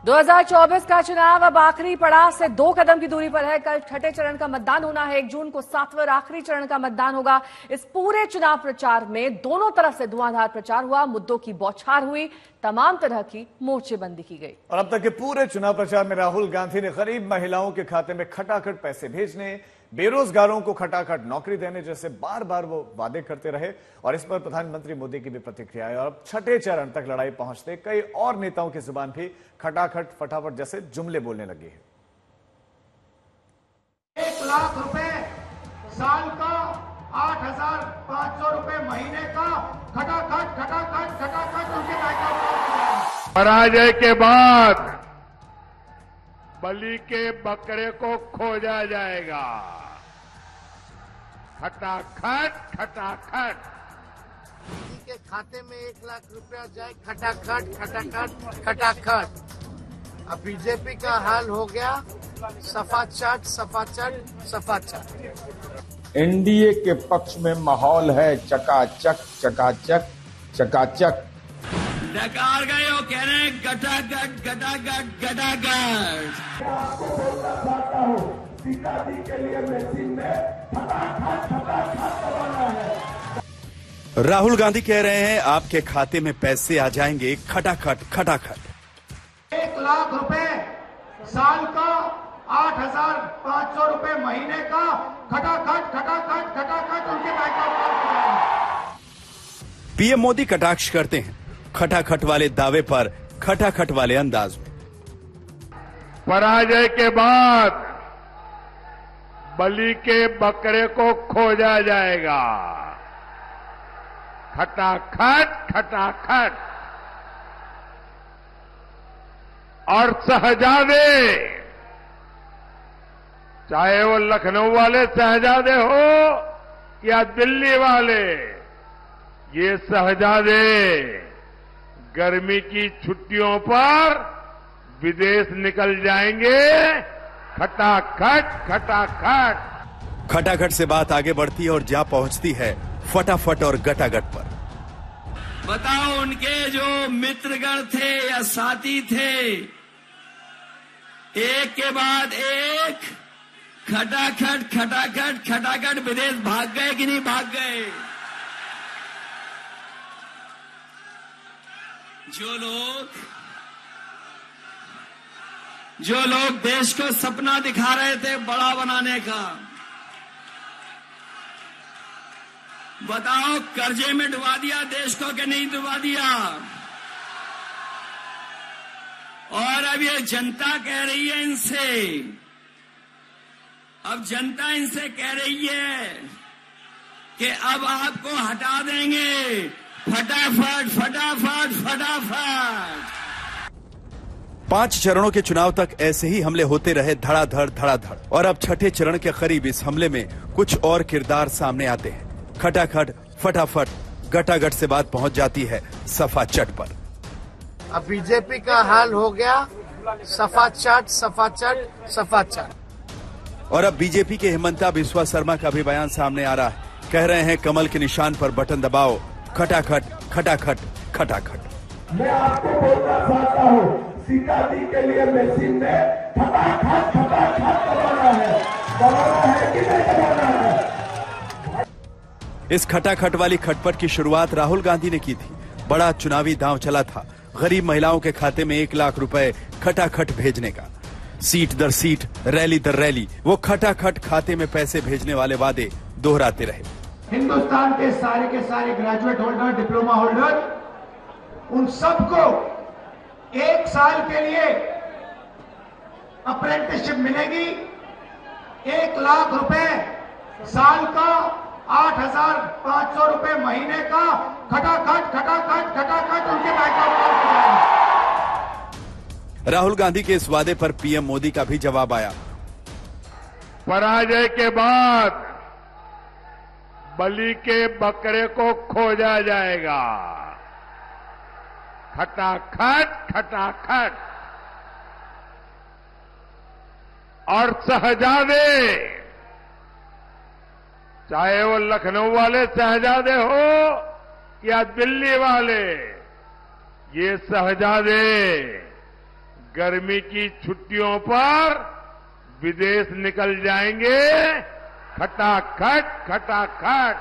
2024 का चुनाव अब आखिरी पड़ाव से 2 कदम की दूरी पर है। कल छठे चरण का मतदान होना है। 1 जून को 7वें और आखिरी चरण का मतदान होगा। इस पूरे चुनाव प्रचार में दोनों तरफ से धुआंधार प्रचार हुआ, मुद्दों की बौछार हुई, तमाम तरह की मोर्चेबंदी की गई। और अब तक के पूरे चुनाव प्रचार में राहुल गांधी ने गरीब महिलाओं के खाते में खटाखट पैसे भेजने, बेरोजगारों को खटाखट नौकरी देने जैसे बार बार वो वादे करते रहे। और इस पर प्रधानमंत्री मोदी की भी प्रतिक्रिया है। और अब छठे चरण तक लड़ाई पहुंचते कई और नेताओं की जुबान भी खटाखट फटाफट जैसे जुमले बोलने लगी है। 1 लाख रुपए साल का, 8,500 रुपए महीने का, खटाखट खटाखट खटाखट उनके नायक। पराजय के बाद बलि के बकरे को खोजा जाएगा। खटाखट खटाखट के खाते में 1 लाख रुपया जाए, खटाखट खटाखट खटाखट। अब बीजेपी का हाल हो गया सफा चट सफा चट सफा चट। एनडीए के पक्ष में माहौल है चकाचक चकाचक चकाचक। डकार गए हो, कह रहे हैं गटागट गटागट गटागट। आपको बोलना चाहता हूँ, सीता जी के लिए मशीन में फटाखट फटाखट दबाना है। राहुल गांधी कह रहे हैं आपके खाते में पैसे आ जाएंगे खटाखट खटाखट। 1 लाख रुपए साल का, 8,500 रुपए महीने का, खटाखट खटाखट खटाखट उनके नायक। पीएम मोदी कटाक्ष करते हैं खटाखट वाले दावे पर खटाखट वाले अंदाज में। पराजय के बाद बलि के बकरे को खोजा जाएगा। खटाखट खटाखट। और शहजादे, चाहे वो लखनऊ वाले शहजादे हो या दिल्ली वाले, ये शहजादे गर्मी की छुट्टियों पर विदेश निकल जाएंगे। खटाखट खटाखट। खटाखट से बात आगे बढ़ती है और जा पहुंचती है फटाफट और गटागट पर। बताओ, उनके जो मित्रगण थे या साथी थे, एक के बाद एक खटाखट खटाखट खटाखट विदेश भाग गए कि नहीं भाग गए? जो लोग देश को सपना दिखा रहे थे बड़ा बनाने का, बताओ कर्जे में डुबा दिया देश को कि नहीं डुबा दिया? और अब ये जनता कह रही है इनसे, अब जनता इनसे कह रही है कि अब आपको हटा देंगे फटाफट फटाफट फटाफट। 5 चरणों के चुनाव तक ऐसे ही हमले होते रहे धड़ाधड़ धड़ाधड़। और अब छठे चरण के करीब इस हमले में कुछ और किरदार सामने आते हैं। खटाखट फटाफट गटागट से बात पहुंच जाती है सफा चट पर। अब बीजेपी का हाल हो गया सफा चट सफा चट सफा चट। और अब बीजेपी के हिमंता बिस्वा शर्मा का भी बयान सामने आ रहा है। कह रहे हैं कमल के निशान पर बटन दबाओ, खटाखट खटाखट खटाखट। मैं आपको बोलना चाहता हूँ, सीता जी के लिए मशीन में खटाखट खटाखट दबाना है कि नहीं दबाना है? इस खटाखट वाली खटपट की शुरुआत राहुल गांधी ने की थी। बड़ा चुनावी दांव चला था गरीब महिलाओं के खाते में 1 लाख रुपए खटाखट भेजने का। सीट दर सीट, रैली दर रैली वो खटाखट खाते में पैसे भेजने वाले वादे दोहराते रहे। हिंदुस्तान के सारे ग्रेजुएट होल्डर, डिप्लोमा होल्डर, उन सबको 1 साल के लिए अप्रेंटिसशिप मिलेगी। 1 लाख रुपए साल का, 8,500 रुपए महीने का, खटाखट खटाखट खटाखट उनके नायक। राहुल गांधी के इस वादे पर पीएम मोदी का भी जवाब आया। पराजय के बाद बलि के बकरे को खोजा जाएगा। खटाखट खटाखट। और शहजादे, चाहे वो लखनऊ वाले शहजादे हो या दिल्ली वाले, ये शहजादे गर्मी की छुट्टियों पर विदेश निकल जाएंगे खटाखट खटाखट।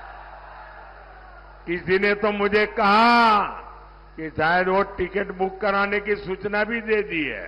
किसी ने तो मुझे कहा कि शायद वो टिकट बुक कराने की सूचना भी दे दी है।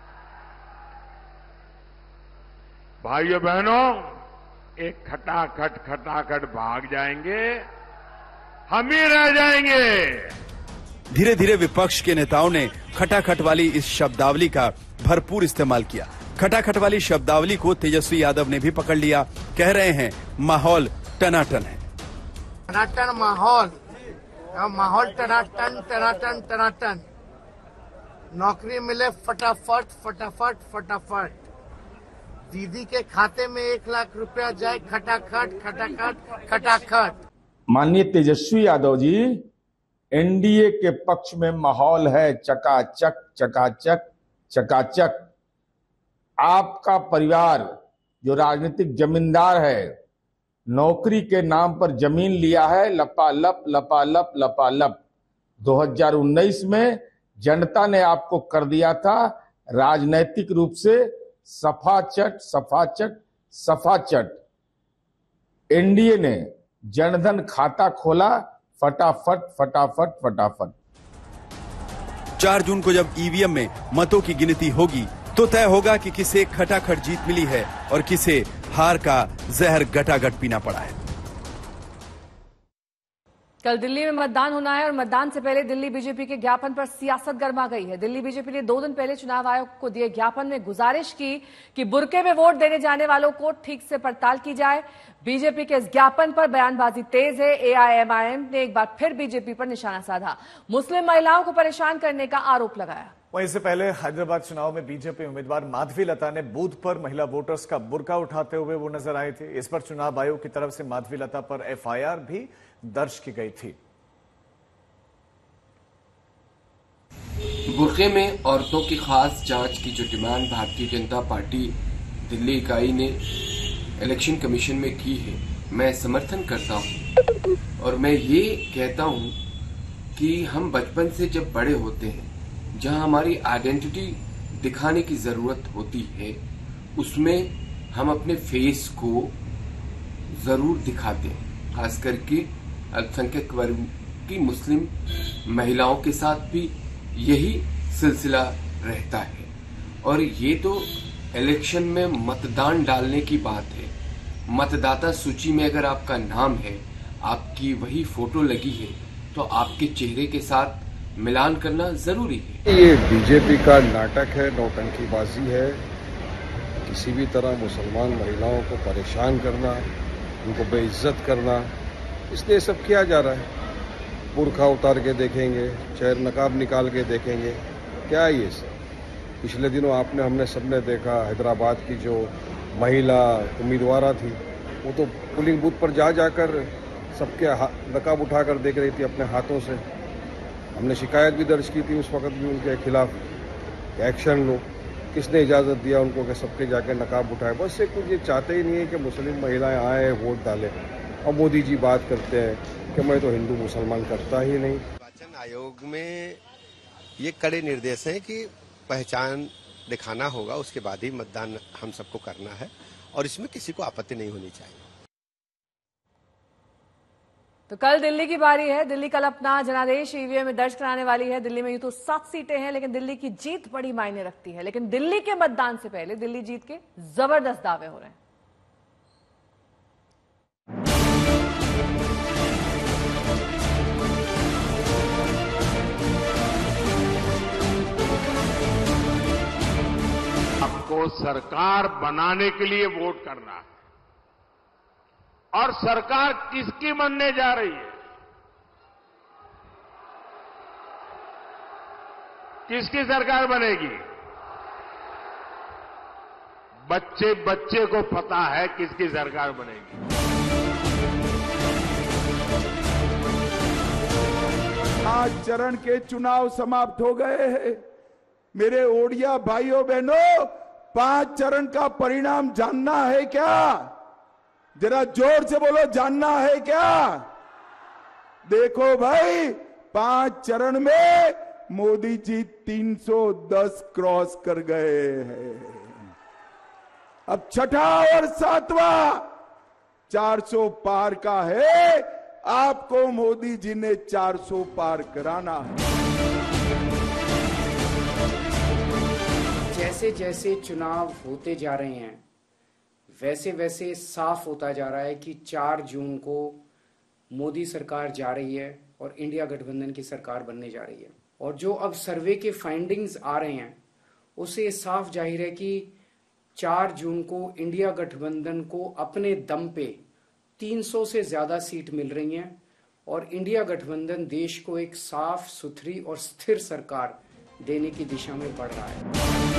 भाइयों बहनों, एक खटाखट खटाखट भाग जाएंगे, हम ही रह जाएंगे। धीरे धीरे विपक्ष के नेताओं ने खटाखट वाली इस शब्दावली का भरपूर इस्तेमाल किया। खटाखट वाली शब्दावली को तेजस्वी यादव ने भी पकड़ लिया। कह रहे हैं माहौल टनाटन है। टनाटन माहौल, माहौल टनाटन टनाटन टनाटन। नौकरी मिले फटाफट फटाफट फटाफट। दीदी के खाते में 1 लाख रुपया जाए खटाखट खटाखट खटाखट। माननीय तेजस्वी यादव जी, एनडीए के पक्ष में माहौल है चकाचक चकाचक चकाचक। आपका परिवार जो राजनीतिक जमींदार है, नौकरी के नाम पर जमीन लिया है लपालप लपालप लपालप। 2019 में जनता ने आपको कर दिया था राजनैतिक रूप से सफाचट सफाचट सफाचट। एनडीए ने जनधन खाता खोला फटाफट फटाफट फटाफट। 4 जून को जब ईवीएम में मतों की गिनती होगी तो तय होगा कि किसे खटाखट जीत मिली है और किसे हार का जहर गटागट पीना पड़ा है। कल दिल्ली में मतदान होना है और मतदान से पहले दिल्ली बीजेपी के ज्ञापन पर सियासत गर्मा गई है। दिल्ली बीजेपी ने 2 दिन पहले चुनाव आयोग को दिए ज्ञापन में गुजारिश की कि बुर्के में वोट देने जाने वालों को ठीक से पड़ताल की जाए। बीजेपी के इस ज्ञापन पर बयानबाजी तेज है। एआईएमआईएम ने एक बार फिर बीजेपी पर निशाना साधा, मुस्लिम महिलाओं को परेशान करने का आरोप लगाया। वहीं इससे पहले हैदराबाद चुनाव में बीजेपी उम्मीदवार माधवी लता ने बूथ पर महिला वोटर्स का बुर्का उठाते हुए वो नजर आए थे। इस पर चुनाव आयोग की तरफ से माधवी लता पर एफआईआर भी दर्ज की गई थी। बुर्के में औरतों की खास जांच की जो डिमांड भारतीय जनता पार्टी दिल्ली इकाई ने इलेक्शन कमीशन में की है, मैं समर्थन करता हूं। और मैं ये कहता हूं कि हम बचपन से जब बड़े होते हैं, जहां हमारी आइडेंटिटी दिखाने की जरूरत होती है, उसमें हम अपने फेस को जरूर दिखाते हैं। खास करके अल्पसंख्यक वर्ग की मुस्लिम महिलाओं के साथ भी यही सिलसिला रहता है। और ये तो इलेक्शन में मतदान डालने की बात है। मतदाता सूची में अगर आपका नाम है, आपकी वही फोटो लगी है, तो आपके चेहरे के साथ मिलान करना जरूरी है। ये बीजेपी का नाटक है, नौटंकीबाजी है। किसी भी तरह मुसलमान महिलाओं को परेशान करना, उनको बेइज्जत करना, इसलिए सब किया जा रहा है। बुर्खा उतार के देखेंगे, चेहरे नकाब निकाल के देखेंगे, क्या है ये सब। पिछले दिनों हमने सबने देखा, हैदराबाद की जो महिला उम्मीदवार थी, वो तो पोलिंग बूथ पर जाकर सबके नकाब उठाकर देख रही थी अपने हाथों से। हमने शिकायत भी दर्ज की थी उस वक्त भी उनके खिलाफ, एक्शन लो। किसने इजाज़त दिया उनको कि सबके जाके नकाब उठाए? बस ये कुछ ये चाहते ही नहीं है कि मुस्लिम महिलाएं आए वोट डालें। और मोदी जी बात करते हैं कि मैं तो हिंदू मुसलमान करता ही नहीं। निर्वाचन आयोग में ये कड़े निर्देश हैं कि पहचान दिखाना होगा, उसके बाद ही मतदान हम सबको करना है और इसमें किसी को आपत्ति नहीं होनी चाहिए। तो कल दिल्ली की बारी है। दिल्ली कल अपना जनादेश ईवीएम में दर्ज कराने वाली है। दिल्ली में यूं तो 7 सीटें हैं, लेकिन दिल्ली की जीत बड़ी मायने रखती है। लेकिन दिल्ली के मतदान से पहले दिल्ली जीत के जबरदस्त दावे हो रहे हैं। आपको सरकार बनाने के लिए वोट करना है। और सरकार किसकी बनने जा रही है? किसकी सरकार बनेगी? बच्चे बच्चे को पता है किसकी सरकार बनेगी। 5 चरण के चुनाव समाप्त हो गए हैं। मेरे ओडिया भाइयों बहनों, 5 चरण का परिणाम जानना है क्या? जरा जोर से बोलो, जानना है क्या? देखो भाई, 5 चरण में मोदी जी 310 क्रॉस कर गए हैं। अब छठा और सातवां 400 पार का है। आपको मोदी जी ने 400 पार कराना है। जैसे जैसे चुनाव होते जा रहे हैं वैसे वैसे साफ होता जा रहा है कि 4 जून को मोदी सरकार जा रही है और इंडिया गठबंधन की सरकार बनने जा रही है। और जो अब सर्वे के फाइंडिंग्स आ रहे हैं उससे साफ जाहिर है कि 4 जून को इंडिया गठबंधन को अपने दम पे 300 से ज्यादा सीट मिल रही हैं और इंडिया गठबंधन देश को एक साफ सुथरी और स्थिर सरकार देने की दिशा में बढ़ रहा है।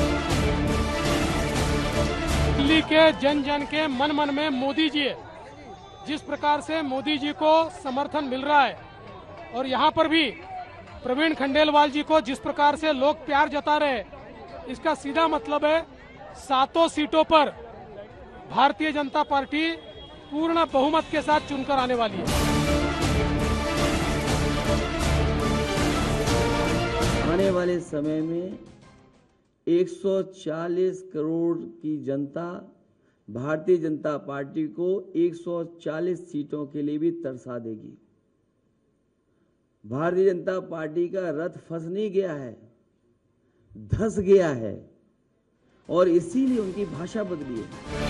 दिल्ली के जन जन के मन मन में मोदी जी है। जिस प्रकार से मोदी जी को समर्थन मिल रहा है और यहाँ पर भी प्रवीण खंडेलवाल जी को जिस प्रकार से लोग प्यार जता रहे हैं, इसका सीधा मतलब है 7 सीटों पर भारतीय जनता पार्टी पूर्ण बहुमत के साथ चुनकर आने वाली है। आने वाले समय में 140 करोड़ की जनता भारतीय जनता पार्टी को 140 सीटों के लिए भी तरसा देगी। भारतीय जनता पार्टी का रथ फंस नहीं गया है, धंस गया है और इसीलिए उनकी भाषा बदली है।